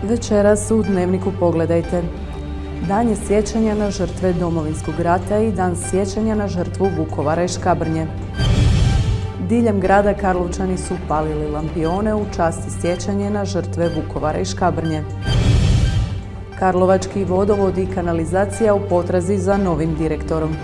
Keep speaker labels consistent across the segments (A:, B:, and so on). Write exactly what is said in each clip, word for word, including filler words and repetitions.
A: Večeras u Dnevniku pogledajte. Dan je sjećanja na žrtve Domovinskog rata i dan sjećanja na žrtvu Vukovara i Škabrnje. Diljem grada Karlovčani su palili lampione u časti sjećanja na žrtve Vukovara i Škabrnje. Karlovački vodovod i kanalizacija u potrazi za novim direktorom.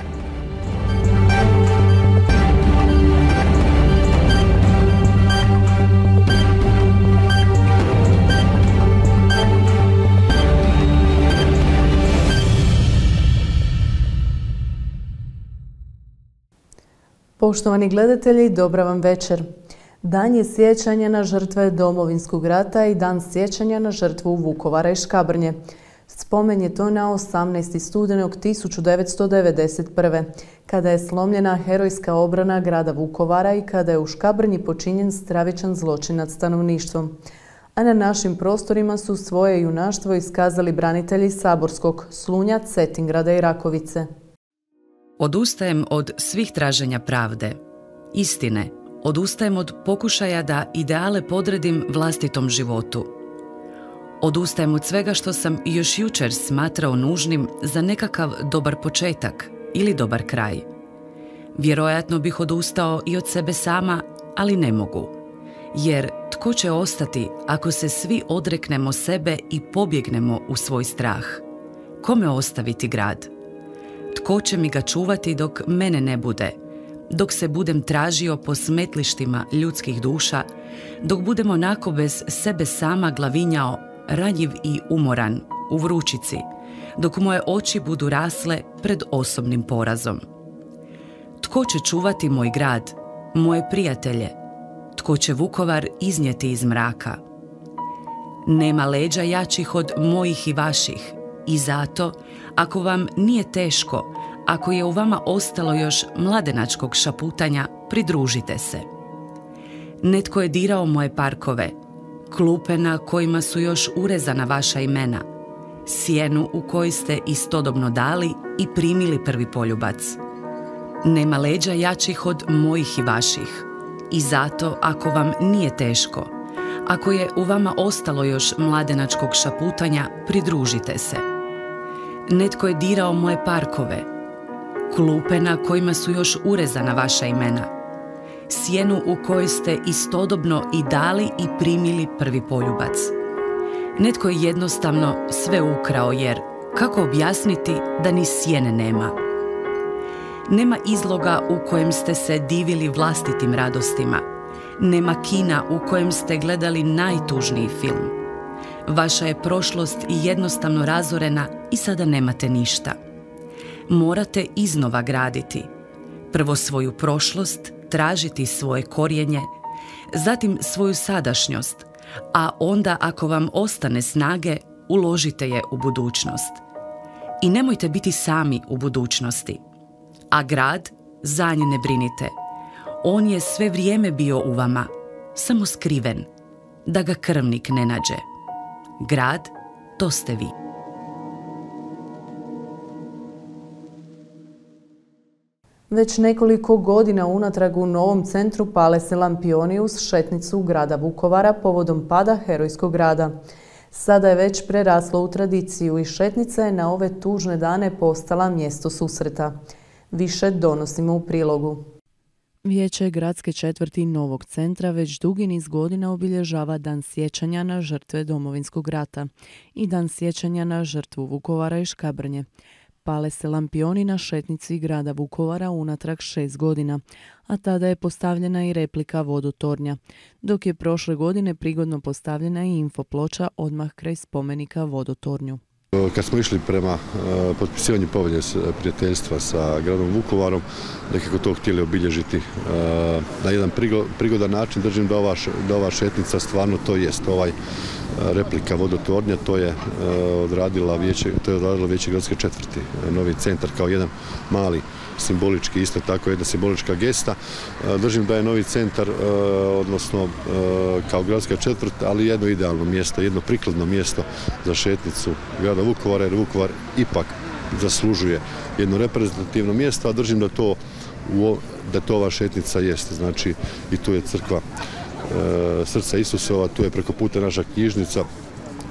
A: Poštovani gledatelji, dobra vam večer. Dan je sjećanja na žrtve Domovinskog rata i dan sjećanja na žrtvu Vukovara i Škabrnje. Spomen je to na osamnaesti studenog tisuću devetsto devedeset prve. kada je slomljena herojska obrana grada Vukovara i kada je u Škabrnji počinjen stravičan zločin nad stanovništvom. A na našim prostorima su svoje junaštvo iskazali branitelji Saborskog, Slunja, Cetingrada i Rakovice.
B: Odustajem od svih traženja pravde, istine, odustajem od pokušaja da ideale podredim vlastitom životu. Odustajem od svega što sam još jučer smatrao nužnim za nekakav dobar početak ili dobar kraj. Vjerojatno bih odustao i od sebe sama, ali ne mogu. Jer tko će ostati ako se svi odreknemo sebe i pobjegnemo u svoj strah? Kome ostaviti grad? Tko će mi ga čuvati dok mene ne bude, dok se budem tražio po smetlištima ljudskih duša, dok budem onako bez sebe sama glavinjao, ranjiv i umoran, u vrućici, dok moje oči budu rasle pred osobnim porazom. Tko će čuvati moj grad, moje prijatelje? Tko će Vukovar iznijeti iz mraka? Nema leđa jačih od mojih i vaših. I zato, ako vam nije teško, ako je u vama ostalo još mladenačkog šaputanja, pridružite se. Netko je dirao moje parkove, klupe na kojima su još urezana vaša imena, sjenu u kojoj ste istodobno dali i primili prvi poljubac. Nema leđa jačih od mojih i vaših. I zato, ako vam nije teško, ako je u vama ostalo još mladenačkog šaputanja, pridružite se. Netko je dirao moje parkove, klupe na kojima su još urezana vaša imena, sjenu u kojoj ste istodobno i dali i primili prvi poljubac. Netko je jednostavno sve ukrao jer, kako objasniti da ni sjene nema? Nema izloga u kojem ste se divili vlastitim radostima. Nema kina u kojem ste gledali najtužniji film. Vaša je prošlost jednostavno razorena i sada nemate ništa. Morate iznova graditi. Prvo svoju prošlost, tražiti svoje korijenje, zatim svoju sadašnjost, a onda ako vam ostane snage, uložite je u budućnost. I nemojte biti sami u budućnosti. A grad, za nje ne brinite. On je sve vrijeme bio u vama, samo skriven, da ga krvnik ne nađe. Grad, to ste vi.
A: Već nekoliko godina unatrag u Novom centru pale se lampioni uz šetnicu grada Vukovara povodom pada herojskog grada. Sada je već preraslo u tradiciju i šetnica je na ove tužne dane postala mjesto susreta. Više donosimo u prilogu. Vijeće gradske četvrti Novog centra već dugi niz godina obilježava dan sjećanja na žrtve Domovinskog rata i dan sjećanja na žrtvu Vukovara i Škabrnje. Pale se lampioni na šetnici grada Vukovara unatrag šest godina, a tada je postavljena i replika vodotornja, dok je prošle godine prigodno postavljena i infoploča odmah kraj spomenika vodotornju.
C: Kad smo išli prema potpisivanju povelje prijateljstva sa gradom Vukovarom, nekako to htjeli obilježiti na jedan prigodan način, držim da ova, da ova šetnica stvarno to jest. Ovaj replika vodotornja, to je odradila vijeće, to je odradilo vijeće gradske četvrti, Novi centar, kao jedan mali simbolički, isto tako jedna simbolička gesta. Držim da je Novi centar, odnosno kao gradska četvrt, ali jedno idealno mjesto, jedno prikladno mjesto za šetnicu grada Vukovara, jer Vukovar ipak zaslužuje jedno reprezentativno mjesto, a držim da to, da to ova šetnica jeste. Znači, i tu je crkva Srca Isusova, tu je preko puta naša knjižnica,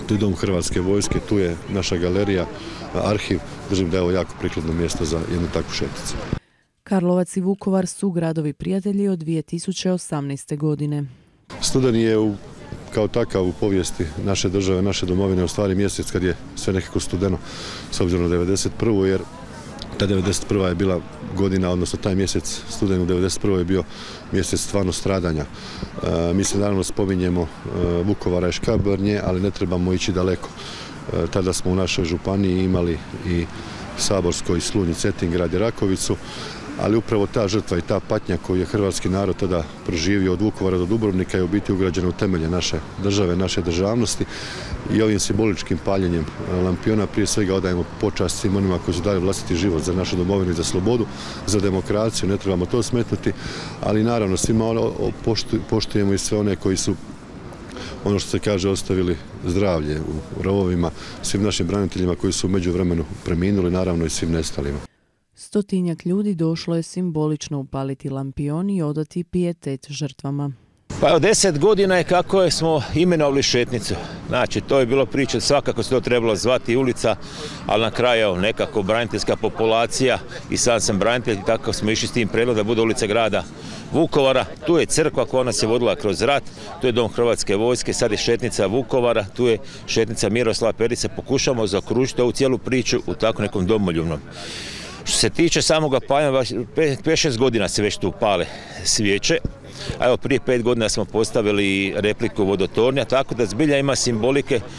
C: tu je dom Hrvatske vojske, tu je naša galerija, arhiv. Držim da je ovo jako prikladno mjesto za jednu takvu šetnicu.
A: Karlovac i Vukovar su gradovi prijatelji od dvije tisuće osamnaeste. godine.
C: Studeni je u, kao takav u povijesti naše države, naše domovine u stvari mjesec kad je sve nekako studeno s obzirom na devedeset prvu jer ta devedeset prva je bila godina, odnosno taj mjesec studen u devedeset prvoj je bio mjesec stvarno stradanja. E, mi se naravno spominjemo e, Vukovara i Škabrnje, ali ne trebamo ići daleko. E, tada smo u našoj županiji imali i Saborsko i Slunj, Cetingrad i Rakovicu, ali upravo ta žrtva i ta patnja koju je hrvatski narod tada proživio od Vukovara do Dubrovnika je u biti ugrađena u temelje naše države, naše državnosti i ovim simboličkim paljenjem lampiona prije svega odajemo počast svim onima koji su dali vlastiti život za našu domovinu i za slobodu, za demokraciju, ne trebamo to smetnuti, ali naravno svima ono poštujemo i sve one koji su, ono što se kaže, ostavili zdravlje u rovovima, svim našim braniteljima koji su u međuvremenu preminuli, naravno i svim nestalima.
A: Stotinjak ljudi došlo je simbolično upaliti lampion i odati pijetet žrtvama.
D: Pa od deset godina je kako smo imenovali šetnicu. Znači, to je bilo priča, svakako se to trebalo zvati ulica, ali na kraju nekako braniteljska populacija i sam sam branitelj i tako smo išli s tim prijedlogom da bude ulica grada Vukovara. Tu je crkva koja nas je vodila kroz rat, tu je dom Hrvatske vojske, sad je šetnica Vukovara, tu je šetnica Miroslava Perice. Pokušamo zaokružiti ovu cijelu priču u tako nekom domoljubnom. Što se tiče samoga paljenja, pet šest godina se već tu pale svijeće. A evo prije pet godina smo postavili repliku vodotornja, tako da zbilja ima simbolike. E,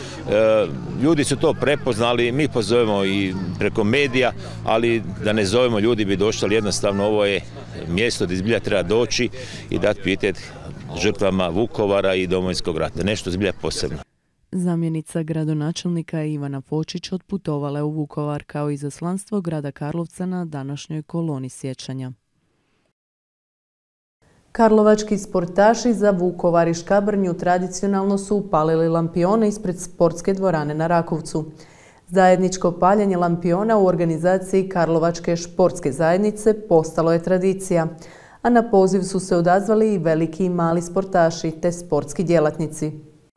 D: ljudi su to prepoznali, mi pozovemo i preko medija, ali da ne zovemo ljudi bi došli, ali jednostavno ovo je mjesto gdje zbilja treba doći i dati pijetet žrtvama Vukovara i Domovinskog rata. Nešto zbilja posebno.
A: Zamjenica gradonačelnika Ivana Fočić otputovala je u Vukovar kao izaslanstvo grada Karlovca na današnjoj koloni sjećanja. Karlovački sportaši za Vukovar i Škabrnju tradicionalno su upalili lampione ispred sportske dvorane na Rakovcu. Zajedničko paljenje lampiona u organizaciji Karlovačke športske zajednice postalo je tradicija, a na poziv su se odazvali i veliki i mali sportaši te sportski djelatnici.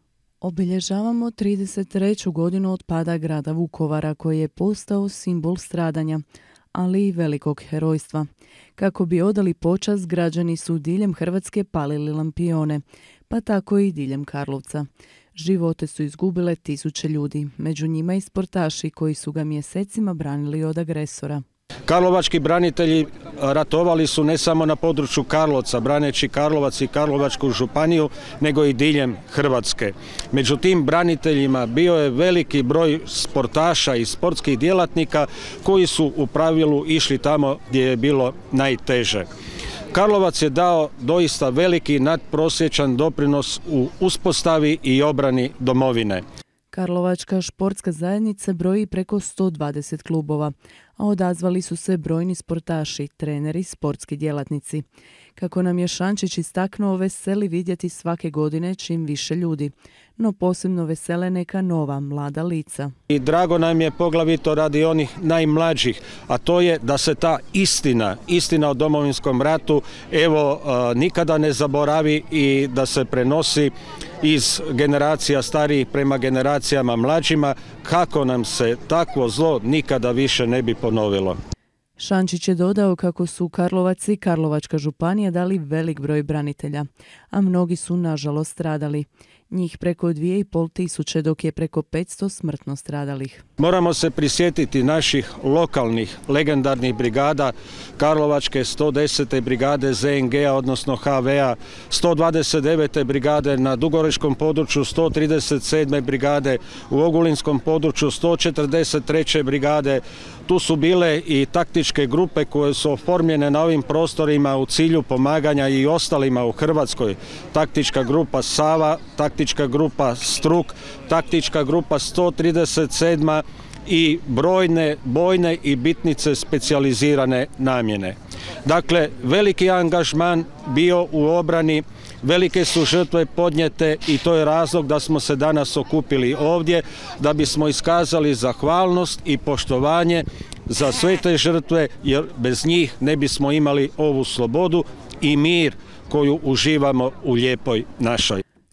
A: Obilježavamo trideset treću godinu od pada grada Vukovara koji je postao simbol stradanja, ali i velikog herojstva. Kako bi odali počast, građani su diljem Hrvatske palili lampione, pa tako i diljem Karlovca. Živote su izgubile tisuće ljudi, među njima i sportaši koji su ga mjesecima branili od agresora.
E: Karlovački branitelji ratovali su ne samo na području Karlovca, braneći Karlovac i Karlovačku županiju, nego i diljem Hrvatske. Među tim braniteljima bio je veliki broj sportaša i sportskih djelatnika koji su u pravilu išli tamo gdje je bilo najteže. Karlovac je dao doista veliki nadprosječan doprinos u uspostavi i obrani domovine.
A: Karlovačka športska zajednica broji preko sto dvadeset klubova, a odazvali su se brojni sportaši, treneri, sportski djelatnici. Kako nam je Šančić istaknuo, veseli vidjeti svake godine čim više ljudi, no posebno vesele neka nova, mlada lica.
E: I drago nam je poglavito radi onih najmlađih, a to je da se ta istina, istina o Domovinskom ratu, evo, nikada ne zaboravi i da se prenosi iz generacija starijih prema generacijama mlađima, kako nam se takvo zlo nikada više ne bi ponovilo.
A: Šančić je dodao kako su Karlovac i Karlovačka županija dali velik broj branitelja, a mnogi su nažalost stradali. Njih preko dvije i pol tisuće, dok je preko petsto smrtno stradalih.
E: Moramo se prisjetiti naših lokalnih legendarnih brigada, Karlovačke sto desete brigade Z N G-a, odnosno H V-a, sto dvadeset devete brigade na Dugoreškom području, sto trideset sedme brigade u Ogulinskom području, sto četrdeset treće brigade. Tu su bile i taktičke grupe koje su oformljene na ovim prostorima u cilju pomaganja i ostalima u Hrvatskoj. Taktička grupa Sava, taktička grupa Struk, taktička grupa sto trideset sedma i brojne bojne i bitnice specijalizirane namjene. Dakle, veliki angažman bio u obrani, velike su žrtve podnijete i to je razlog da smo se danas okupili ovdje, da bismo iskazali zahvalnost i poštovanje za sve te žrtve, jer bez njih ne bismo imali ovu slobodu i mir koju uživamo u lijepoj našoj.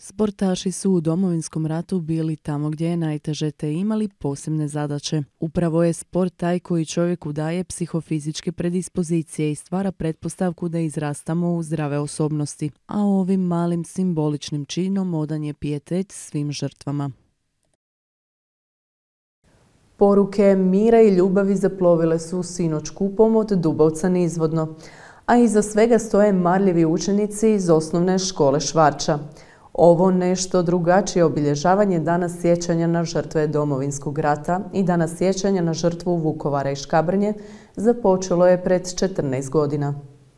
A: Sportaši su u Domovinskom ratu bili tamo gdje je najteže te imali posebne zadaće. Upravo je sport taj koji čovjeku daje psihofizičke predispozicije i stvara pretpostavku da izrastamo u zdrave osobnosti, a ovim malim simboličnim činom odan je pijetet svim žrtvama. Poruke mira i ljubavi zaplovile su sinoć kupom od Dubovca nizvodno, a iza svega stoje marljivi učenici iz osnovne škole Švarča. Ovo nešto drugačije obilježavanje Dana sjećanja na žrtve Domovinskog rata i Dana sjećanja na žrtvu Vukovara i Škabrnje započelo je pred četrnaest godina.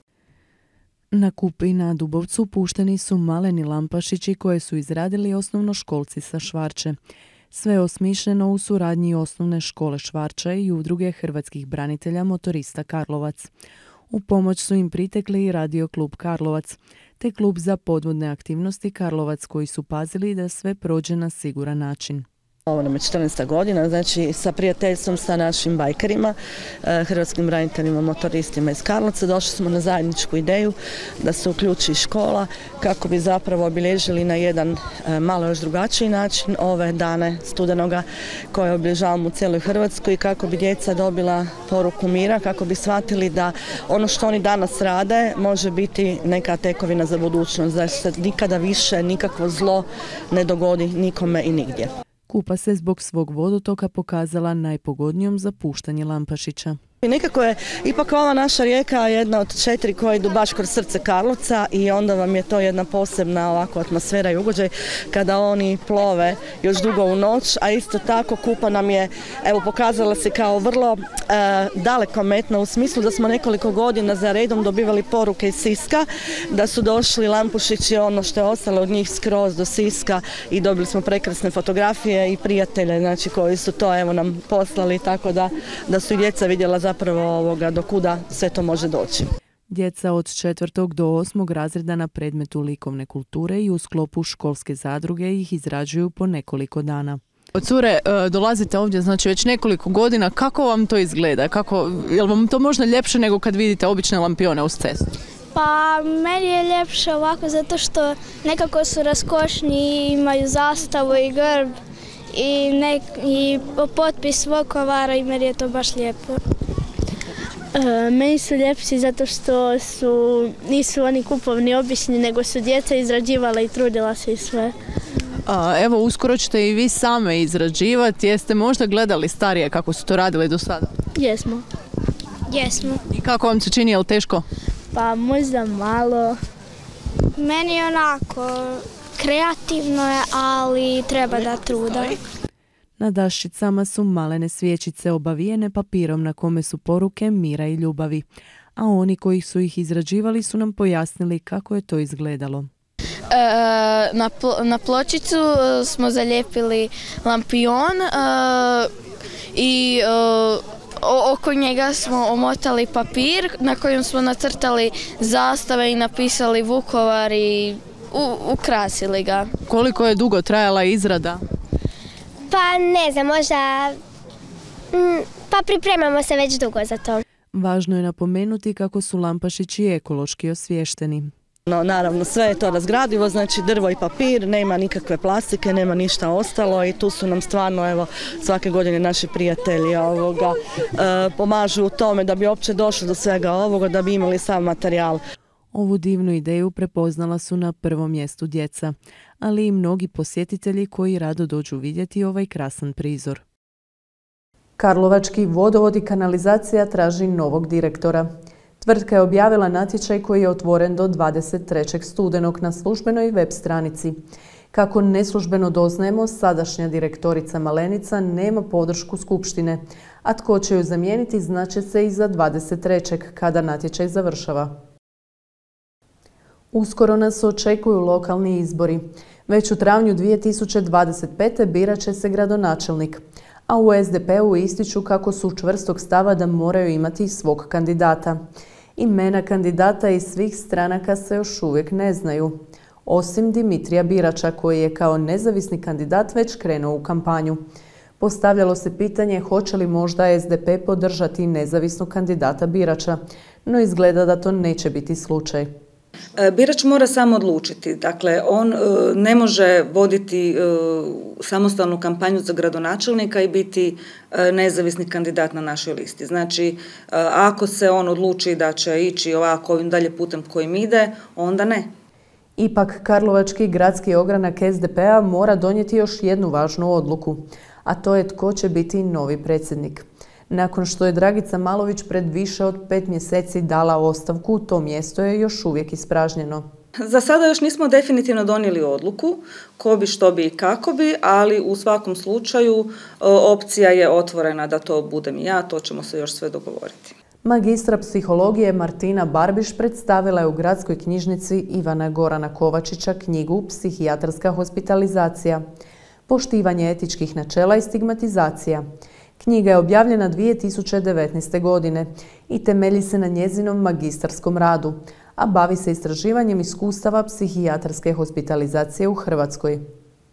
A: Na Kupi na Dubovcu pušteni su maleni lampašići koje su izradili osnovnoškolci sa Švarče. Sve osmišljeno u suradnji osnovne škole Švarča i udruge hrvatskih branitelja motorista Karlovac. U pomoć su im pritekli i Radio klub Karlovac, te klub za podvodne aktivnosti Karlovac koji su pazili da sve prođe na siguran način.
F: Ovo nam je četrnaesta godina, znači sa prijateljstvom sa našim bajkerima, hrvatskim braniteljima, motoristima iz Karlovca, došli smo na zajedničku ideju da se uključi škola kako bi zapravo obilježili na jedan malo još drugačiji način ove dane studenoga koje obilježavamo u cijeloj Hrvatskoj i kako bi djeca dobila poruku mira, kako bi shvatili da ono što oni danas rade može biti neka tekovina za budućnost, da se nikada više nikakvo zlo ne dogodi nikome i nigdje.
A: Kupa se zbog svog vodotoka pokazala najpogodnijom za puštanje lampašića.
F: I nekako je ipak ova naša rijeka jedna od četiri koja idu baš kroz srce Karlovca i onda vam je to jedna posebna ovako atmosfera i ugođaj kada oni plove još dugo u noć, a isto tako Kupa nam je evo pokazala se kao vrlo e, dalekometna u smislu da smo nekoliko godina za redom dobivali poruke iz Siska, da su došli lampušići ono što je ostalo od njih skroz do Siska i dobili smo prekrasne fotografije i prijatelje znači koji su to evo nam poslali tako da, da su i djeca vidjela za zapravo ovoga do kuda sve to može doći.
A: Djeca od četvrtog do osmog razreda na predmetu likovne kulture i u sklopu školske zadruge ih izrađuju po nekoliko dana.
G: Cure, dolazite ovdje znači već nekoliko godina, kako vam to izgleda? Kako, je li vam to možda ljepše nego kad vidite obične lampione uz cestu?
H: Pa meni je ljepše ovako zato što nekako su raskošni, imaju zastavu i grb i, nek, i potpis Vukovara i meni je to baš lijepo.
I: E, meni su ljepši zato što su, nisu oni kupovni obični, nego su djeca izrađivala i trudila se i sve.
G: A, evo, uskoro ćete i vi same izrađivati. Jeste možda gledali starije kako su to radili do sada?
I: Jesmo.
H: Jesmo.
G: I kako vam se čini, je li teško?
I: Pa možda malo.
H: Meni je onako kreativno je, ali treba da truda.
A: Na daščicama su malene svječice obavijene papirom na kome su poruke mira i ljubavi, a oni koji su ih izrađivali su nam pojasnili kako je to izgledalo.
J: E, na, pl- na pločicu smo zalijepili lampion e, i e, oko njega smo omotali papir na kojem smo nacrtali zastave i napisali Vukovar i u, ukrasili ga.
G: Koliko je dugo trajala izrada?
H: Pa ne znam, možda, pa pripremamo se već dugo za to.
A: Važno je napomenuti kako su lampašići ekološki osviješteni.
F: No, naravno, sve je to razgradivo, znači drvo i papir, nema nikakve plastike, nema ništa ostalo i tu su nam stvarno, evo, svake godine naši prijatelji ovoga, e, pomažu u tome da bi uopće došli do svega ovoga, da bi imali sam materijal.
A: Ovu divnu ideju prepoznala su na prvom mjestu djeca, ali i mnogi posjetitelji koji rado dođu vidjeti ovaj krasan prizor. Karlovački vodovod i kanalizacija traži novog direktora. Tvrtka je objavila natječaj koji je otvoren do dvadeset trećeg studenog na službenoj web stranici. Kako neslužbeno doznajemo, sadašnja direktorica Malenica nema podršku skupštine, a tko će ju zamijeniti znaće se i za dvadeset trećeg kada natječaj završava. Uskoro nas očekuju lokalni izbori. Već u travnju dvije tisuće dvadeset pete birat će se gradonačelnik, a u es de pe u ističu kako su čvrstog stava da moraju imati svog kandidata. Imena kandidata iz svih stranaka se još uvijek ne znaju, osim Dimitrija Birača koji je kao nezavisni kandidat već krenuo u kampanju. Postavljalo se pitanje hoće li možda es de pe podržati nezavisnog kandidata Birača, no izgleda da to neće biti slučaj.
K: Birač mora samo odlučiti, dakle on ne može voditi samostalnu kampanju za gradonačelnika i biti nezavisni kandidat na našoj listi. Znači, ako se on odluči da će ići ovako ovim dalje putem kojim ide, onda ne.
A: Ipak, Karlovački gradski ogranak es de pe-a mora donijeti još jednu važnu odluku, a to je tko će biti novi predsjednik. Nakon što je Dragica Malović pred više od pet mjeseci dala ostavku, to mjesto je još uvijek ispražnjeno.
K: Za sada još nismo definitivno donijeli odluku, ko bi, što bi i kako bi, ali u svakom slučaju opcija je otvorena da to budem i ja, to ćemo se još sve dogovoriti.
A: Magistra psihologije Martina Barbiš predstavila je u gradskoj knjižnici Ivana Gorana Kovačića knjigu Psihijatarska hospitalizacija, poštivanje etičkih načela i stigmatizacija. Knjiga je objavljena dvije tisuće devetnaeste. godine i temelji se na njezinom magistarskom radu, a bavi se istraživanjem iskustava psihijatarske hospitalizacije u Hrvatskoj.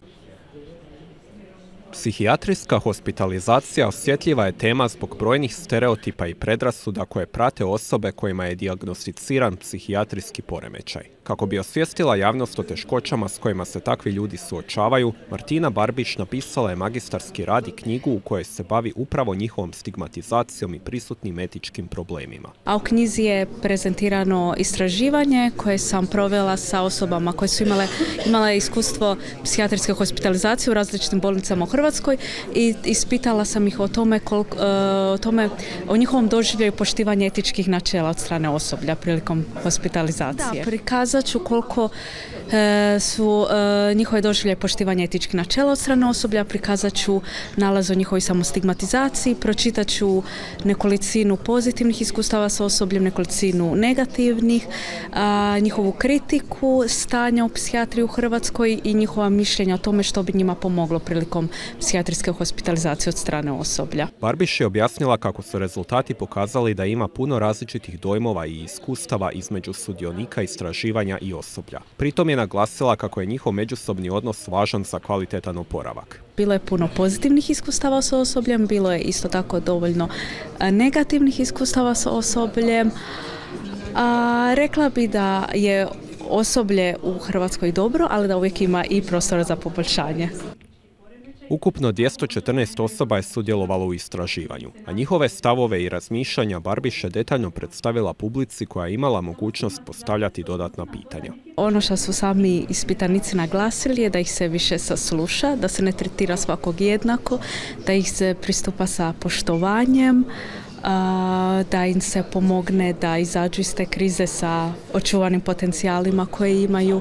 L: Psihijatrijska hospitalizacija osjetljiva je tema zbog brojnih stereotipa i predrasuda koje prate osobe kojima je dijagnosticiran psihijatrijski poremećaj. Kako bi osvijestila javnost o teškoćama s kojima se takvi ljudi suočavaju, Martina Barbić napisala je magistarski rad i knjigu u kojoj se bavi upravo njihovom stigmatizacijom i prisutnim etičkim problemima.
M: A u knjizi je prezentirano istraživanje koje sam provela sa osobama koje su imale, imale iskustvo psihijatrijske hospitalizacije u različitim bolnicama u Hrvatskoj i ispitala sam ih o tome, koliko, o tome, o njihovom doživljaju poštivanja etičkih načela od strane osoblja prilikom hospitalizacije. Da, prikazat ću koliko e, su e, njihove doživljaje poštivanja etičkih načela od strane osoblja, prikazat ću nalaz o njihovoj samostigmatizaciji, pročitat ću nekolicinu pozitivnih iskustava sa osobljem, nekolicinu negativnih, a, njihovu kritiku stanja u psihijatriji u Hrvatskoj i njihova mišljenja o tome što bi njima pomoglo prilikom psihijatrijske hospitalizacije od strane osoblja.
L: Barbiš je objasnila kako su rezultati pokazali da ima puno različitih dojmova i iskustava između sudionika istraživanja i osoblja. Pritom je naglasila kako je njihov međusobni odnos važan za kvalitetan oporavak.
M: Bilo je puno pozitivnih iskustava sa osobljem, bilo je isto tako dovoljno negativnih iskustava sa osobljem. A, rekla bi da je osoblje u Hrvatskoj dobro, ali da uvijek ima i prostora za poboljšanje.
L: Ukupno dvjesto četrnaest osoba je sudjelovalo u istraživanju, a njihove stavove i razmišljanja Barbiš je detaljno predstavila publici koja je imala mogućnost postavljati dodatna pitanja.
M: Ono što su sami ispitanici naglasili je da ih se više sasluša, da se ne tretira svakog jednako, da ih se pristupa sa poštovanjem, da im se pomogne da izađu iz te krize sa očuvanim potencijalima koje imaju.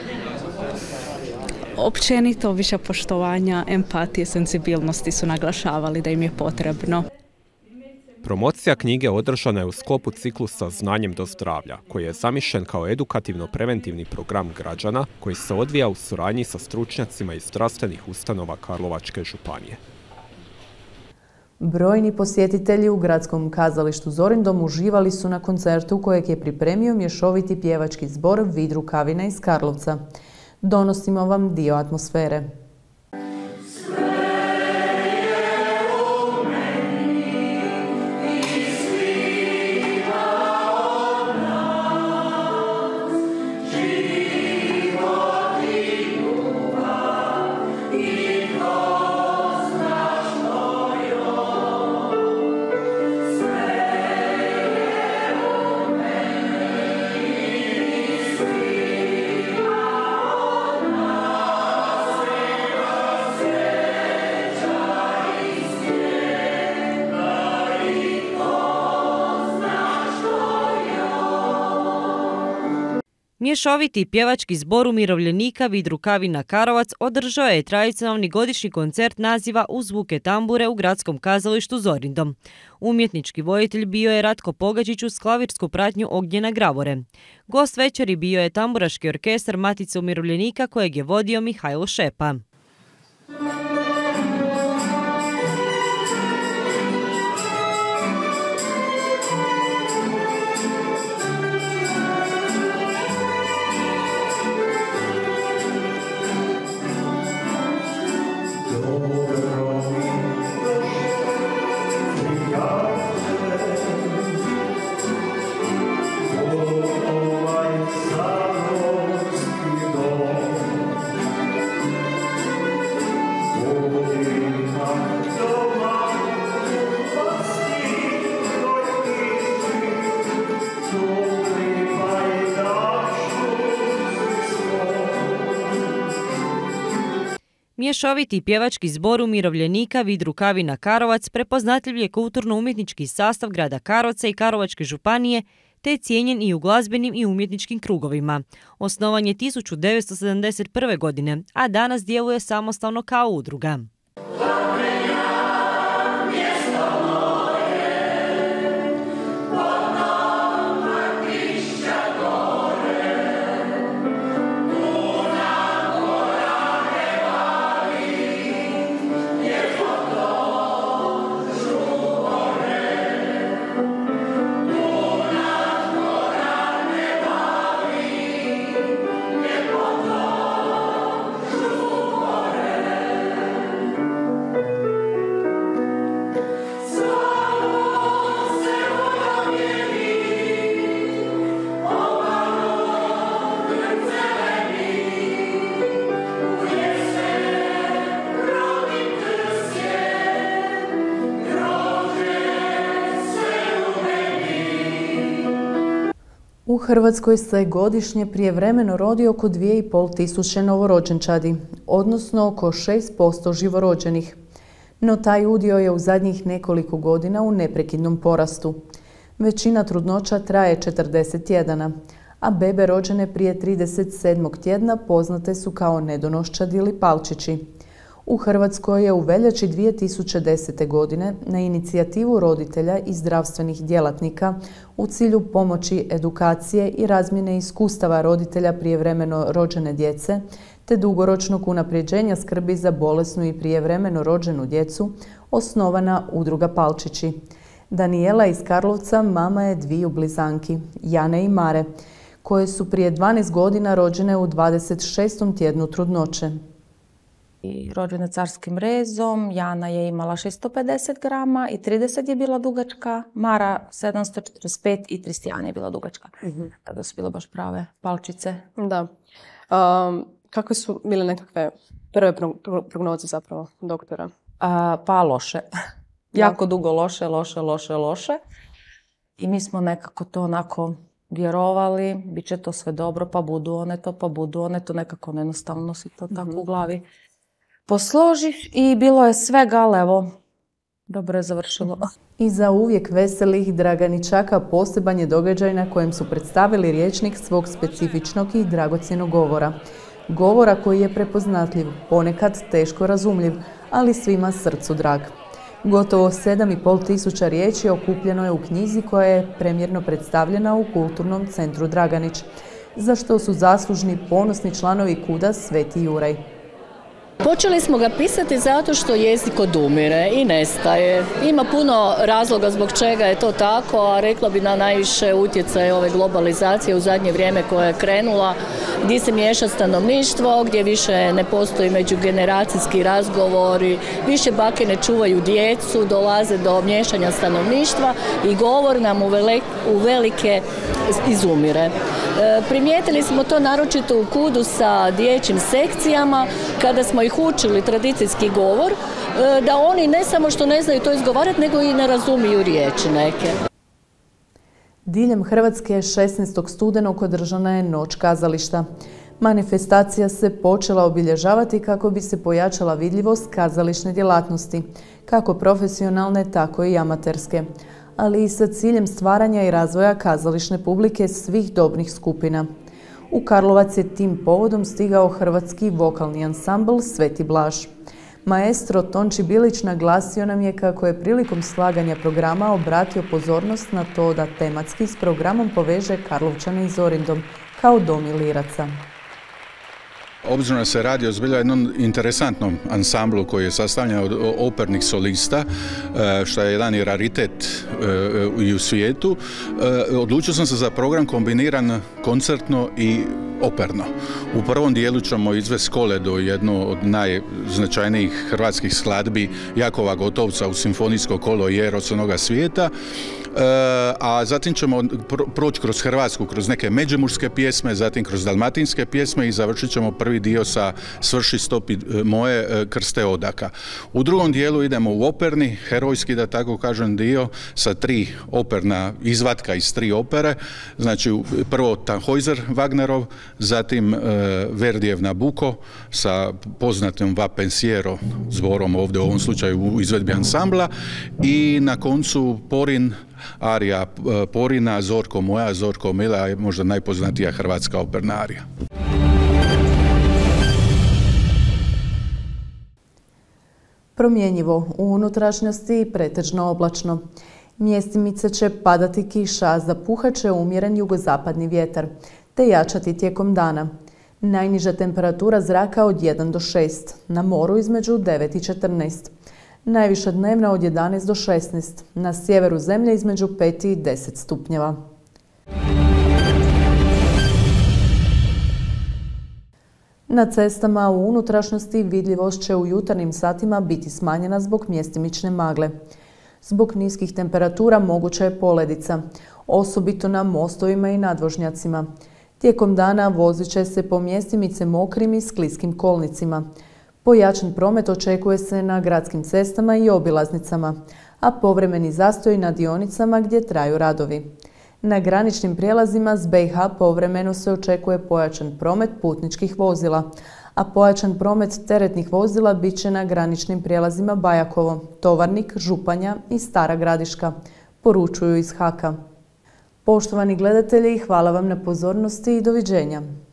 M: Općenito više poštovanja, empatije, senzibilnosti su naglašavali da im je potrebno.
L: Promocija knjige održana je u sklopu ciklusa Znanjem do zdravlja, koji je zamišljen kao edukativno-preventivni program građana koji se odvija u suradnji sa stručnjacima iz zdravstvenih ustanova Karlovačke županije.
A: Brojni posjetitelji u gradskom kazalištu Zorindom uživali su na koncertu kojeg je pripremio mješoviti pjevački zbor Vid Rukavina iz Karlovca. Donosimo vam dio atmosfere.
N: Mješoviti pjevački zbor umirovljenika Vid Rukavina Karlovac održao je tradicionalni godišnji koncert naziva Uz zvuke tambure u gradskom kazalištu Zorindom. Umjetnički voditelj bio je Ratko Pogačić uz klavirsku pratnju Ognjena Gravore. Gost večeri bio je tamburaški orkestar Matice umirovljenika kojeg je vodio Mihajlo Šepa.
O: Oh,
N: Mješoviti pjevački zbor umirovljenika Vid Rukavina Karlovac prepoznatljiv je kulturno-umjetnički sastav grada Karlovca i Karlovačke županije, te je cijenjen i u glazbenim i umjetničkim krugovima. Osnovan je tisuću devetsto sedamdeset prve. godine, a danas djeluje samostalno kao udruga.
A: U Hrvatskoj se godišnje prijevremeno rodi oko dvije i pol tisuće novorođenčadi, odnosno oko šest posto živorođenih. No taj udio je u zadnjih nekoliko godina u neprekidnom porastu. Većina trudnoća traje četrdeset tjedana, a bebe rođene prije trideset sedmog tjedna poznate su kao nedonoščad ili palčići. U Hrvatskoj je u veljači dvije tisuće desete. godine na inicijativu roditelja i zdravstvenih djelatnika u cilju pomoći edukacije i razmjene iskustava roditelja prijevremeno rođene djece te dugoročnog unapređenja skrbi za bolesnu i prijevremeno rođenu djecu osnovana udruga Palčići. Danijela iz Karlovca mama je dviju blizanki, Jane i Mare, koje su prije dvanaest godina rođene u dvadeset šestom tjednu trudnoće.
O: I rođene carskim rezom, Jana je imala šesto pedeset grama i trideset je bila dugačka, Mara sedamsto četrdeset pet i trideset jedan je bila dugačka. Mm-hmm. Kada su bile baš prave palčice.
P: Da. Um, kakve su bile nekakve prve prognoze zapravo doktora?
O: Uh, pa loše. jako dugo loše, loše, loše, loše. I mi smo nekako to onako vjerovali, bit će to sve dobro, pa budu one to, pa budu one to, nekako jednostavno si to tako mm-hmm. u glavi posložiš i bilo je svega, ali evo, dobro je završilo.
A: I za uvijek veselih Draganičaka poseban je događaj na kojem su predstavili rječnik svog specifičnog i dragocjenog govora. Govora koji je prepoznatljiv, ponekad teško razumljiv, ali svima srcu drag. Gotovo sedam i pol tisuća riječi okupljeno je u knjizi koja je premjerno predstavljena u Kulturnom centru Draganić, za što su zaslužni ponosni članovi KUD-a Sveti Juraj.
Q: Počeli smo ga pisati zato što jezik odumire i nestaje. Ima puno razloga zbog čega je to tako, a rekla bi na najviše utjecaj ove globalizacije u zadnje vrijeme koja je krenula, gdje se miješa stanovništvo, gdje više ne postoji međugeneracijski razgovori, više bake ne čuvaju djecu, dolaze do miješanja stanovništva i govor nam uvelike izumire. Primijetili smo to naročito u KUD-u sa dječjim sekcijama, kada smo ih učili tradicijski govor, da oni ne samo što ne znaju to izgovarati, nego i ne razumiju riječi neke.
A: Diljem Hrvatske šesnaestog studenog održana je Noć kazališta. Manifestacija se počela obilježavati kako bi se pojačala vidljivost kazališne djelatnosti, kako profesionalne, tako i amaterske, ali i sa ciljem stvaranja i razvoja kazališne publike svih dobnih skupina. U Karlovac je tim povodom stigao hrvatski vokalni ansambl Sveti Blaž. Maestro Tonči Bilić naglasio nam je kako je prilikom slaganja programa obratio pozornost na to da tematski s programom poveže Karlovčane i Zorindom kao dom liraca.
R: Obzirom da se radi o zbilja jednom interesantnom ansamblu koji je sastavljen od opernih solista, što je jedan raritet i u svijetu, odlučio sam se za program kombiniran koncertno i operno. U prvom dijelu ćemo izvesti Koledo, jednu od najznačajnijih hrvatskih skladbi Jakova Gotovca u simfonijsko kolo i Eros onoga svijeta, a zatim ćemo proći kroz Hrvatsku, kroz neke međimurske pjesme, zatim kroz dalmatinske pjesme i završit ćemo prvi dio sa Svrši stopi moje Krste Odaka. U drugom dijelu idemo u operni, herojski da tako kažem dio, sa sa tri operna izvatka iz tri opere, znači prvo Tannhäuser Wagnerov, zatim Verdijev Nabucco sa poznatim Va pensiero zborom ovdje u ovom slučaju u izvedbi ansambla i na koncu Porin, arija Porina, Zorko moja, Zorko mila je možda najpoznatija hrvatska operna arija.
A: Promjenjivo, u unutrašnjosti i pretežno oblačno. Mjestimice će padati kiša, zapuhat će umjeren jugozapadni vjetar, te jačati tijekom dana. Najniža temperatura zraka od jedan do šest, na moru između devet i četrnaest. Najviša dnevna od jedanaest do šesnaest, na sjeveru zemlje između pet i deset stupnjeva. Na cestama u unutrašnjosti vidljivost će u jutarnjim satima biti smanjena zbog mjestimične magle. Zbog niskih temperatura moguća je poledica, osobito na mostovima i nadvožnjacima. Tijekom dana vozit će se po mjestimice mokrim i skliskim kolnicima. Pojačan promet očekuje se na gradskim cestama i obilaznicama, a povremeni zastoj na dionicama gdje traju radovi. Na graničnim prijelazima s B i H povremeno se očekuje pojačan promet putničkih vozila, a pojačan promet teretnih vozila bit će na graničnim prijelazima Bajakovo, Tovarnik, Županja i Stara Gradiška, poručuju iz Haka. Poštovani gledatelji, hvala vam na pozornosti i doviđenja.